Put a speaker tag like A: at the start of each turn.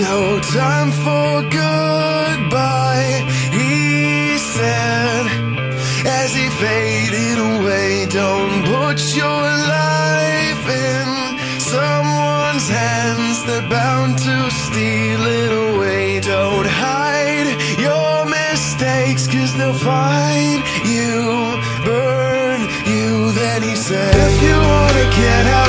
A: No time for goodbye, he said, as he faded away. Don't put your life in someone's hands, they're bound to steal it away. Don't hide your mistakes, 'cause they'll find you, burn you. Then he said, if you wanna get out